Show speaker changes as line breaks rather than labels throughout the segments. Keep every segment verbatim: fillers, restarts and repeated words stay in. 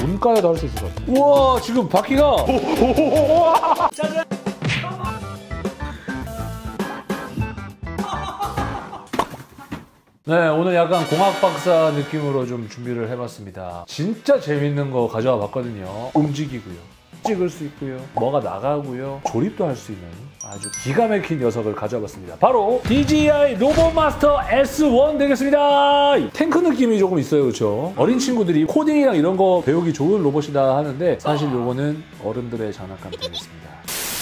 문과에도 할 수 있을 것 같아요. 우와, 지금 바퀴가 짜잔! 네, 오늘 약간 공학 박사 느낌으로 좀 준비를 해봤습니다. 진짜 재밌는 거 가져와 봤거든요. 움직이고요, 찍을 수 있고요, 뭐가 나가고요, 조립도 할 수 있는 아주 기가 막힌 녀석을 가져와 봤습니다. 바로 디제이아이 로봇마스터 에스 원 되겠습니다. 탱크 느낌이 조금 있어요, 그렇죠? 어린 친구들이 코딩이랑 이런 거 배우기 좋은 로봇이다 하는데 사실 요거는 어른들의 장난감 되겠습니다.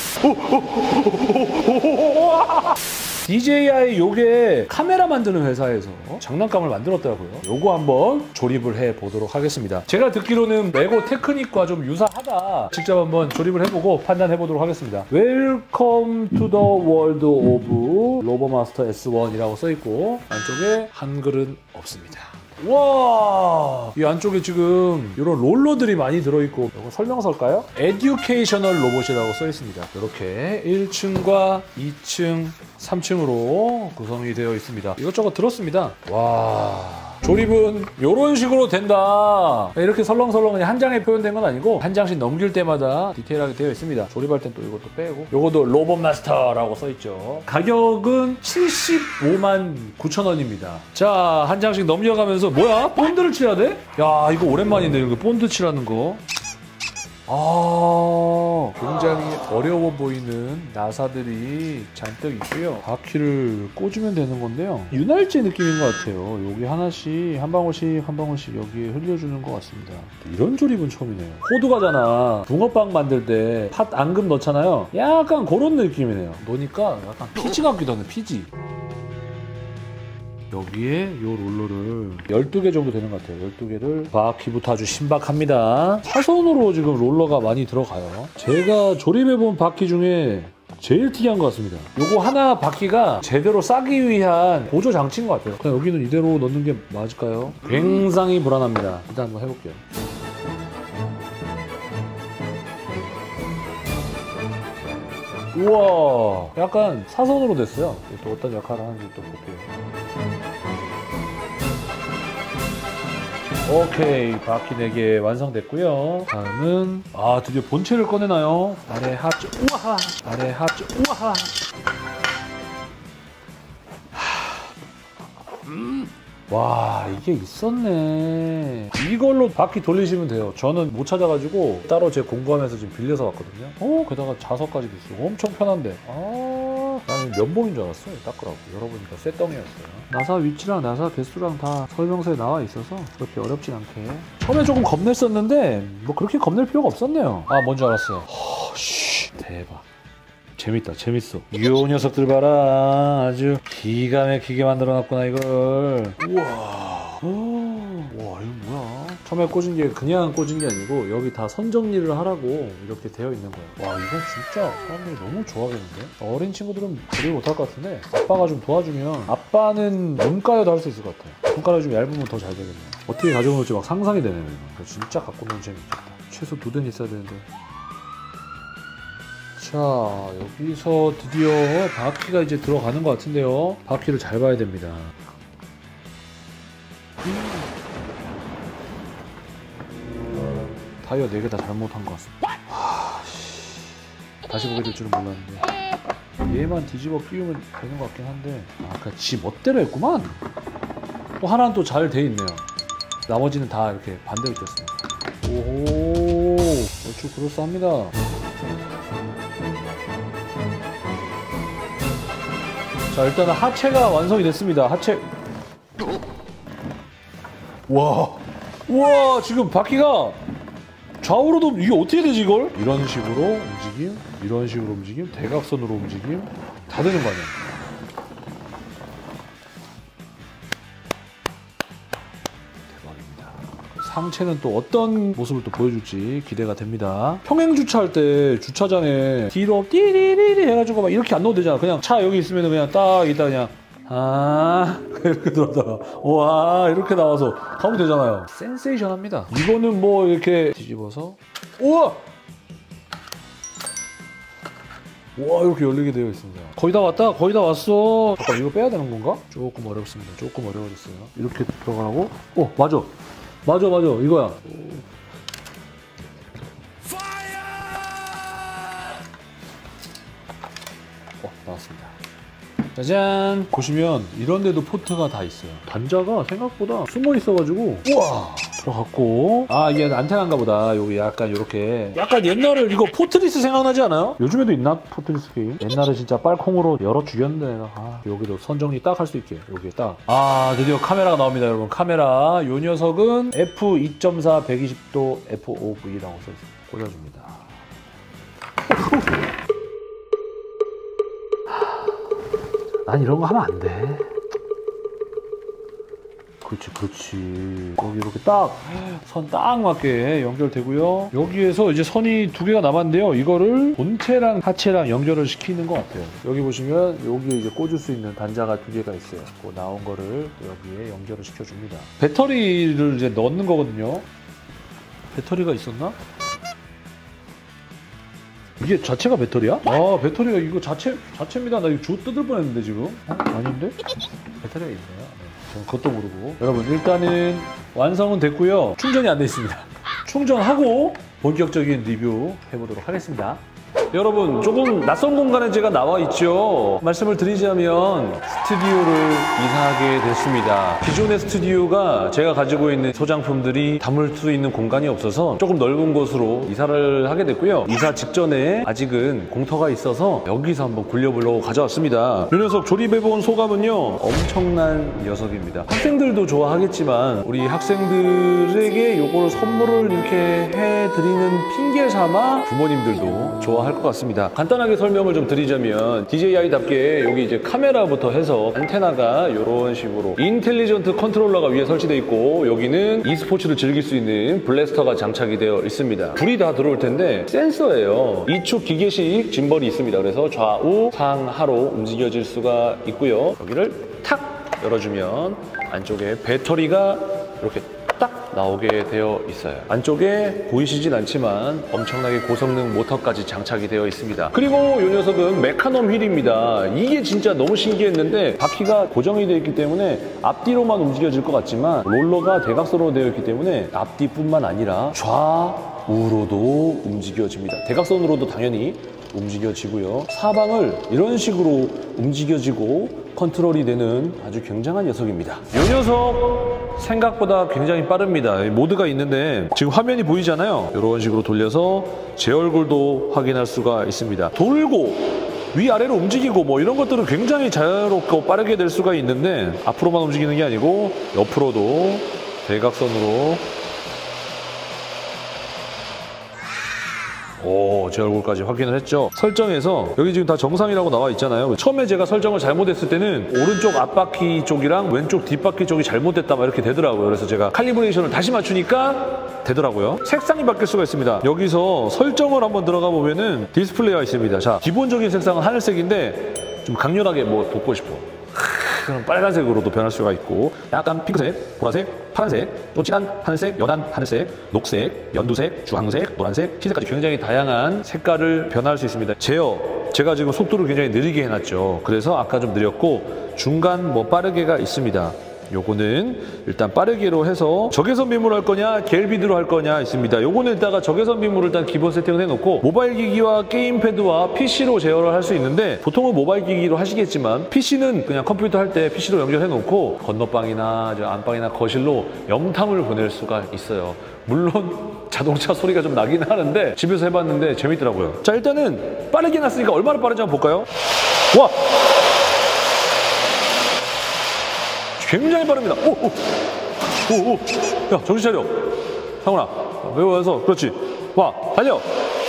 디제이아이 요게 카메라 만드는 회사에서 장난감을 만들었더라고요. 요거 한번 조립을 해보도록 하겠습니다. 제가 듣기로는 레고 테크닉과 좀 유사하다. 직접 한번 조립을 해보고 판단해보도록 하겠습니다. Welcome to the world of 로봇마스터 에스 원이라고 써있고 안쪽에 한글은 없습니다. 와, 이 안쪽에 지금 이런 롤러들이 많이 들어있고, 이거 설명서일까요? 에듀케이셔널 로봇이라고 써있습니다. 이렇게 일 층과 이 층, 삼 층으로 구성이 되어 있습니다. 이것저것 들었습니다. 와, 조립은 이런 식으로 된다. 이렇게 설렁설렁 그냥 한 장에 표현된 건 아니고 한 장씩 넘길 때마다 디테일하게 되어 있습니다. 조립할 땐 또 이것도 빼고, 요것도 로봇마스터라고 써있죠. 가격은 칠십오만 구천 원입니다. 자, 한 장씩 넘겨가면서 뭐야? 본드를 칠해야 돼? 야, 이거 오랜만인데, 이거 본드 칠하는 거. 아, 굉장히 어려워 보이는 나사들이 잔뜩 있고요. 바퀴를 꽂으면 되는 건데요. 윤활제 느낌인 것 같아요. 여기 하나씩 한 방울씩 한 방울씩 여기에 흘려주는 것 같습니다. 이런 조립은 처음이네요. 호두과자나 붕어빵 만들 때 팥 앙금 넣잖아요. 약간 그런 느낌이네요. 넣으니까 약간 피지 같기도 하네, 피지. 여기에 이 롤러를 열두 개 정도 되는 것 같아요. 열두 개를 바퀴부터 아주 신박합니다. 사선으로 지금 롤러가 많이 들어가요. 제가 조립해본 바퀴 중에 제일 특이한 것 같습니다. 요거 하나 바퀴가 제대로 싸기 위한 보조 장치인 것 같아요. 그냥 여기는 이대로 넣는 게 맞을까요? 굉장히 불안합니다. 일단 한번 해볼게요. 우와, 약간 사선으로 됐어요. 또 어떤 역할을 하는지 또 볼게요. 오케이, 바퀴 네 개 완성됐고요. 다음은 아, 드디어 본체를 꺼내나요? 아래 하트, 우와! 아래 하트, 우와! 음. 와, 이게 있었네. 이걸로 바퀴 돌리시면 돼요. 저는 못 찾아가지고 따로 제 공부하면서 지금 빌려서 왔거든요. 어, 게다가 자석까지도 있어. 엄청 편한데. 아, 나는 면봉인 줄 알았어요. 닦으라고. 열어보니까 쇠덩이였어요. 나사 위치랑 나사 개수랑 다 설명서에 나와 있어서 그렇게 어렵진 않게. 처음에 조금 겁냈었는데 뭐 그렇게 겁낼 필요가 없었네요. 아, 뭔지 알았어요. 허쉬, 대박. 재밌다, 재밌어. 이 녀석들 봐라. 아주 기가 막히게 만들어놨구나, 이걸. 우와. 오, 와, 이거 뭐야? 처음에 꽂은 게 그냥 꽂은 게 아니고 여기 다 선정리를 하라고 이렇게 되어 있는 거예요. 와, 이건 진짜 사람들이 너무 좋아하겠는데? 어린 친구들은 조립 못할 것 같은데 아빠가 좀 도와주면, 아빠는 문과에도 할 수 있을 것 같아요. 손가락이 좀 얇으면 더 잘 되겠네요. 어떻게 가져놓을지 막 상상이 되네요. 진짜 갖고 노는 재미있겠다. 최소 두 대는 있어야 되는데. 자, 여기서 드디어 바퀴가 이제 들어가는 것 같은데요. 바퀴를 잘 봐야 됩니다. 타이어 네 개 다 잘못한 것 같습니다. 하, 다시 보게 될 줄은 몰랐는데 얘만 뒤집어 끼우면 되는 것 같긴 한데, 아, 그냥 지 멋대로 했구만. 또 하나는 또 잘 돼 있네요. 나머지는 다 이렇게 반대로 됐습니다. 오호, 얼추 그럴싸합니다. 자, 일단은 하체가 완성이 됐습니다. 하체. 와, 우와, 지금 바퀴가 좌우로도, 이게 어떻게 되지 이걸? 이런 식으로 움직임, 이런 식으로 움직임, 대각선으로 움직임, 다 되는 거 아니야? 대박입니다. 상체는 또 어떤 모습을 또 보여줄지 기대가 됩니다. 평행 주차할 때 주차장에 뒤로 띠리리리 해가지고 막 이렇게 안 넣어도 되잖아. 그냥 차 여기 있으면 그냥 딱 이따 그냥 아, 이렇게 들어다가 와, 이렇게 나와서 가면 되잖아요. 센세이션합니다. 이거는 뭐 이렇게 뒤집어서, 우와! 와, 이렇게 열리게 되어 있습니다. 거의 다 왔다, 거의 다 왔어. 잠깐, 이거 빼야 되는 건가? 조금 어렵습니다. 조금 어려워졌어요. 이렇게 들어가라고? 어, 맞아. 맞아, 맞아. 이거야. 짜잔. 보시면 이런 데도 포트가 다 있어요. 단자가 생각보다 숨어 있어가지고 우와 들어갔고, 아 이게 안테나인가 보다. 여기 약간 이렇게 약간 옛날에 이거 포트리스 생각나지 않아요? 요즘에도 있나? 포트리스 게임? 옛날에 진짜 빨콩으로 열어 죽였는데 내가. 아, 여기도 선정리 딱 할 수 있게 여기에 딱. 아 드디어 카메라가 나옵니다 여러분. 카메라 요 녀석은 에프 이 점 사 백이십 도 에프 오 브이라고 써있어요. 꽂아줍니다. 난 이런 거 하면 안 돼. 그렇지, 그렇지. 여기 이렇게 딱 선 딱 맞게 연결되고요. 여기에서 이제 선이 두 개가 남았는데요. 이거를 본체랑 하체랑 연결을 시키는 것 같아요. 여기 보시면 여기에 이제 꽂을 수 있는 단자가 두 개가 있어요. 그 나온 거를 여기에 연결을 시켜줍니다. 배터리를 이제 넣는 거거든요. 배터리가 있었나? 이게 자체가 배터리야? 아 배터리가 이거 자체, 자체입니다. 나 이거 조 뜯을 뻔했는데 지금? 어? 아닌데? 배터리가 있네요. 네. 저는 그것도 모르고. 여러분 일단은 완성은 됐고요. 충전이 안 돼 있습니다. 충전하고 본격적인 리뷰 해보도록 하겠습니다. 여러분 조금 낯선 공간에 제가 나와 있죠. 말씀을 드리자면 스튜디오를 이사하게 됐습니다. 기존의 스튜디오가 제가 가지고 있는 소장품들이 담을 수 있는 공간이 없어서 조금 넓은 곳으로 이사를 하게 됐고요. 이사 직전에 아직은 공터가 있어서 여기서 한번 굴려보려고 가져왔습니다. 이 녀석 조립해본 소감은요, 엄청난 녀석입니다. 학생들도 좋아하겠지만 우리 학생들에게 요거를 선물을 이렇게 해드리는 핑계 삼아 부모님들도 좋아할 것 같습니다. 간단하게 설명을 좀 드리자면 디제이아이답게 여기 이제 카메라부터 해서 안테나가 이런 식으로 인텔리전트 컨트롤러가 위에 설치되어 있고, 여기는 e스포츠를 즐길 수 있는 블래스터가 장착이 되어 있습니다. 불이 다 들어올 텐데 센서예요. 이축 기계식 짐벌이 있습니다. 그래서 좌우 상하로 움직여질 수가 있고요. 여기를 탁 열어주면 안쪽에 배터리가 이렇게 딱 나오게 되어 있어요. 안쪽에 보이시진 않지만 엄청나게 고성능 모터까지 장착이 되어 있습니다. 그리고 이 녀석은 메카넘 휠입니다. 이게 진짜 너무 신기했는데 바퀴가 고정이 되어 있기 때문에 앞뒤로만 움직여질 것 같지만 롤러가 대각선으로 되어 있기 때문에 앞뒤뿐만 아니라 좌우로도 움직여집니다. 대각선으로도 당연히 움직여지고요. 사방을 이런 식으로 움직여지고 컨트롤이 되는 아주 굉장한 녀석입니다. 이 녀석 생각보다 굉장히 빠릅니다. 모드가 있는데 지금 화면이 보이잖아요. 이런 식으로 돌려서 제 얼굴도 확인할 수가 있습니다. 돌고 위아래로 움직이고 뭐 이런 것들은 굉장히 자유롭고 빠르게 될 수가 있는데 앞으로만 움직이는 게 아니고 옆으로도 대각선으로 오, 제 얼굴까지 확인을 했죠. 설정에서 여기 지금 다 정상이라고 나와 있잖아요. 처음에 제가 설정을 잘못했을 때는 오른쪽 앞바퀴 쪽이랑 왼쪽 뒷바퀴 쪽이 잘못됐다 막 이렇게 되더라고요. 그래서 제가 칼리브레이션을 다시 맞추니까 되더라고요. 색상이 바뀔 수가 있습니다. 여기서 설정을 한번 들어가 보면은 디스플레이가 있습니다. 자, 기본적인 색상은 하늘색인데 좀 강렬하게 뭐 돋고 싶어. 그럼 빨간색으로도 변할 수가 있고, 약간 핑크색, 보라색, 파란색, 또 진한 하늘색, 연한 하늘색, 녹색, 연두색, 주황색, 노란색, 흰색까지 굉장히 다양한 색깔을 변화할 수 있습니다. 제어, 제가 지금 속도를 굉장히 느리게 해놨죠. 그래서 아까 좀 느렸고 중간 뭐 빠르게가 있습니다. 요거는 일단 빠르게로 해서 적외선 빔으로 할 거냐 겔비드로 할 거냐 있습니다. 요거는 일단 적외선 빔으로 일단 기본 세팅을 해놓고 모바일 기기와 게임패드와 피시로 제어를 할 수 있는데, 보통은 모바일 기기로 하시겠지만 피시는 그냥 컴퓨터 할 때 피시로 연결해 놓고 건너방이나 안방이나 거실로 영탐을 보낼 수가 있어요. 물론 자동차 소리가 좀 나긴 하는데 집에서 해봤는데 재밌더라고요. 자, 일단은 빠르게 해놨으니까 얼마나 빠른지 한번 볼까요? 와! 굉장히 빠릅니다. 오, 오, 오, 오. 야, 정신 차려. 상훈아, 외워서 그렇지. 와, 달려.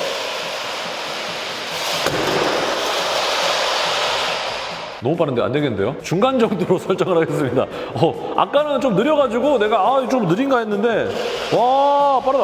너무 빠른데 안 되겠는데요? 중간 정도로 설정을 하겠습니다. 어, 아까는 좀 느려가지고 내가 아, 좀 느린가 했는데 와, 빠르다.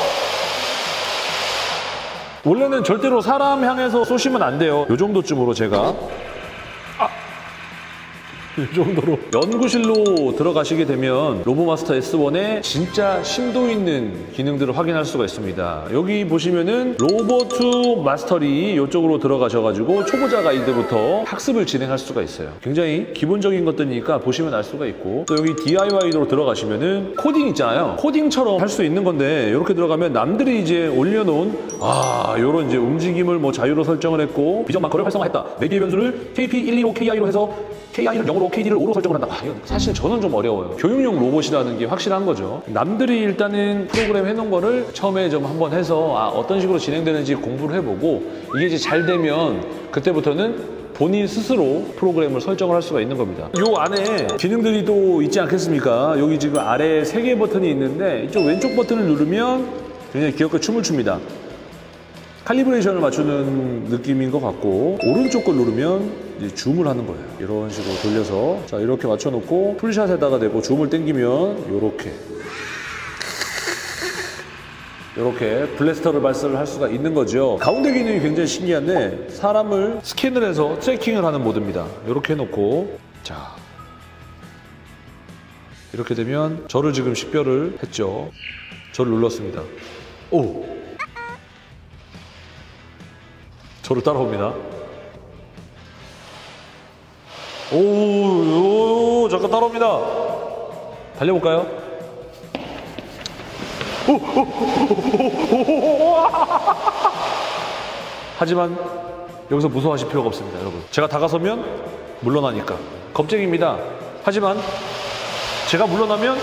원래는 절대로 사람 향해서 쏘시면 안 돼요. 이 정도쯤으로 제가 아. 이 정도로 연구실로 들어가시게 되면 로보마스터 에스 원의 진짜 심도 있는 기능들을 확인할 수가 있습니다. 여기 보시면은 로보트 마스터리 이쪽으로 들어가셔가지고 초보자 가이드부터 학습을 진행할 수가 있어요. 굉장히 기본적인 것들이니까 보시면 알 수가 있고, 또 여기 디아이와이로 들어가시면은 코딩 있잖아요. 코딩처럼 할 수 있는 건데 이렇게 들어가면 남들이 이제 올려놓은 아 요런 이제 움직임을 뭐 자유로 설정을 했고 비전 마커를 활성화했다. 매기의 변수를 케이피 백이십오 케이아이로 해서 케이아이를 영으로 케이디를 오로 설정을 한다. 아, 이건 사실 저는 좀 어려워요. 교육용 로봇이라는 게 확실한 거죠. 남들이 일단은 프로그램 해놓은 거를 처음에 좀 한번 해서 아, 어떤 식으로 진행되는지 공부를 해보고 이게 이제 잘 되면 그때부터는 본인 스스로 프로그램을 설정을 할 수가 있는 겁니다. 요 안에 기능들이 또 있지 않겠습니까? 여기 지금 아래에 세 개의 버튼이 있는데 이쪽 왼쪽 버튼을 누르면 굉장히 귀엽게 춤을 춥니다. 칼리브레이션을 맞추는 느낌인 것 같고, 오른쪽 걸 누르면 이제 줌을 하는 거예요. 이런 식으로 돌려서 자 이렇게 맞춰놓고 풀샷에다가 대고 줌을 당기면 이렇게 이렇게 블래스터를 발사를 할 수가 있는 거죠. 가운데 기능이 굉장히 신기한데 사람을 스캔을 해서 트래킹을 하는 모드입니다. 이렇게 해놓고 자 이렇게 되면 저를 지금 식별을 했죠. 저를 눌렀습니다. 오! 저를 따라옵니다. 오, 오 잠깐 따라옵니다. 달려볼까요? 오, 오, 오, 오, 오, 하지만 여기서 무서워하실 필요가 없습니다, 여러분. 제가 다가서면 물러나니까. 겁쟁입니다. 하지만 제가 물러나면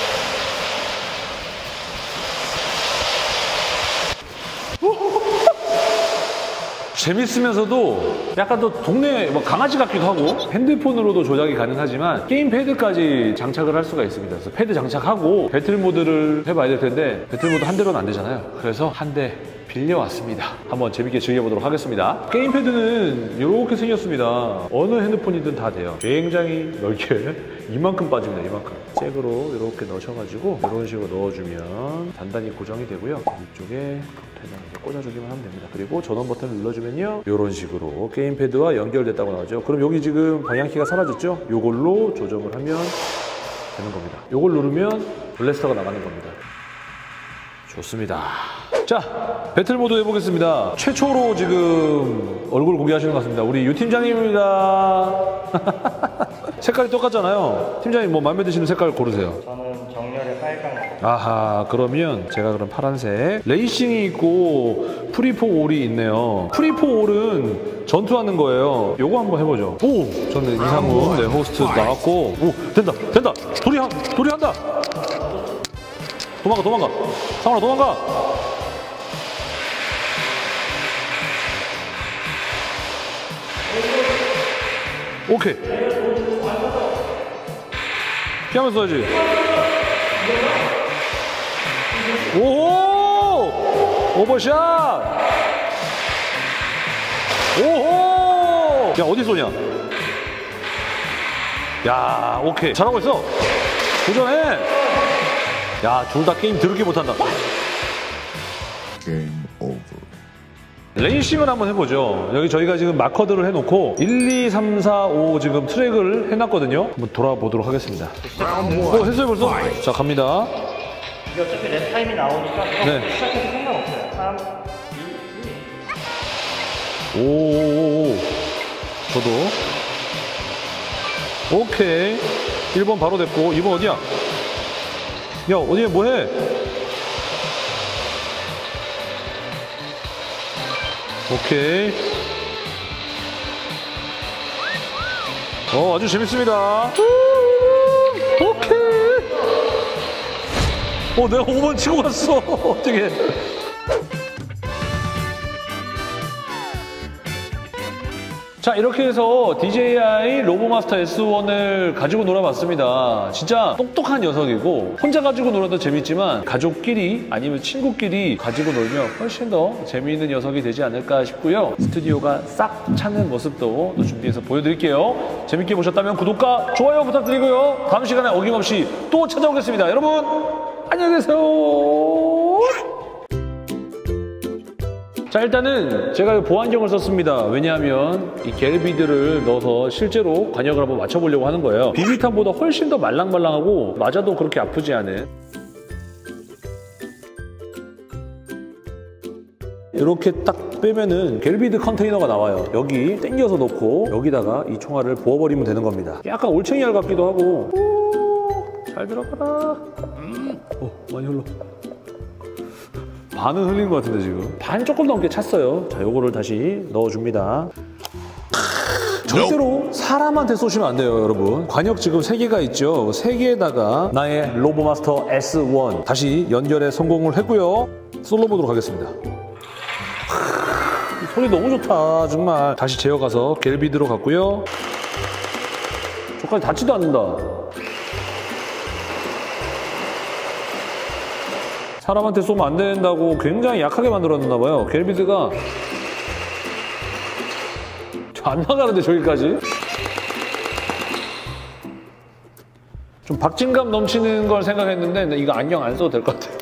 재밌으면서도 약간 또 동네 뭐 강아지 같기도 하고, 핸드폰으로도 조작이 가능하지만 게임 패드까지 장착을 할 수가 있습니다. 그래서 패드 장착하고 배틀 모드를 해봐야 될 텐데 배틀 모드 한 대로는 안 되잖아요. 그래서 한 대 빌려왔습니다. 한번 재밌게 즐겨보도록 하겠습니다. 게임 패드는 이렇게 생겼습니다. 어느 핸드폰이든 다 돼요. 굉장히 넓게 이만큼 빠집니다. 이만큼. 잭으로 이렇게 넣으셔가지고 이런 식으로 넣어주면 단단히 고정이 되고요. 이쪽에 패드 꽂아주기만 하면 됩니다. 그리고 전원 버튼을 눌러주면요, 이런 식으로 게임 패드와 연결됐다고 나오죠. 그럼 여기 지금 방향키가 사라졌죠? 이걸로 조정을 하면 되는 겁니다. 이걸 누르면 블래스터가 나가는 겁니다. 좋습니다. 자, 배틀 모드 해보겠습니다. 최초로 지금 얼굴 공개하시는 것 같습니다. 우리 유 팀장님입니다. 색깔이 똑같잖아요. 팀장님 뭐 마음에 드시는 색깔 고르세요.
저는 정렬의 빨강.
아하, 그러면 제가 그럼 파란색. 레이싱이 있고 프리포 올이 있네요. 프리포 올은 전투하는 거예요. 요거 한번 해보죠. 오! 저는 이상훈, 네, 호스트 나왔고. 오! 된다! 된다! 돌이, 한, 돌이 한다! 도망가, 도망가! 상훈아, 도망가! 오케이. 피하면서 써야지. 오호! 오버샷! 오호! 야, 어디 쏘냐? 야, 오케이. 잘하고 있어. 도전해! 야, 둘 다 게임 더럽게 못한다.
Game over.
레이싱을 한번 해보죠. 여기 저희가 지금 마커들을 해놓고 일, 이, 삼, 사, 오 지금 트랙을 해놨거든요. 한번 돌아보도록 하겠습니다. 어, 했어요 벌써? 자, 갑니다.
이게 어차피 랩 타임이 나오니까
네.
시작해도 상관없어요. 삼, 이, 일.
오오오오. 저도. 오케이. 일 번 바로 됐고, 이 번 어디야? 야, 어디에 뭐해? 오케이. 어, 아주 재밌습니다. 오케이. 어, 내가 오 번 치고 갔어. 어떻게? 자, 이렇게 해서 디제이아이 로보마스터 에스 원을 가지고 놀아봤습니다. 진짜 똑똑한 녀석이고 혼자 가지고 놀아도 재밌지만 가족끼리 아니면 친구끼리 가지고 놀면 훨씬 더 재미있는 녀석이 되지 않을까 싶고요. 스튜디오가 싹 차는 모습도 또 준비해서 보여드릴게요. 재밌게 보셨다면 구독과 좋아요 부탁드리고요. 다음 시간에 어김없이 또 찾아오겠습니다. 여러분 안녕히 계세요. 자, 일단은 제가 보안경을 썼습니다. 왜냐하면 이 겔비드를 넣어서 실제로 관역을 한번 맞춰보려고 하는 거예요. 비비탄보다 훨씬 더 말랑말랑하고 맞아도 그렇게 아프지 않은. 이렇게 딱 빼면은 겔비드 컨테이너가 나와요. 여기 당겨서 넣고 여기다가 이 총알을 부어버리면 되는 겁니다. 약간 올챙이알 같기도 하고. 오, 잘 들어가라. 음. 어, 많이 흘러. 반은 흘린 것 같은데 지금. 반 조금 넘게 찼어요. 자, 요거를 다시 넣어줍니다. 절대로 사람한테 쏘시면 안 돼요, 여러분. 관역 지금 세 개가 있죠. 세 개에다가 나의 로보마스터 에스 원 다시 연결에 성공을 했고요. 쏠러보도록 하겠습니다. 소리 너무 좋다, 정말. 다시 재어가서 겔비드로 갔고요. 저까지 닿지도 않는다. 사람한테 쏘면 안 된다고 굉장히 약하게 만들었나 봐요. 겔비드가 안 나가는데 저기까지? 좀 박진감 넘치는 걸 생각했는데 이거 안경 안 써도 될 것 같아요.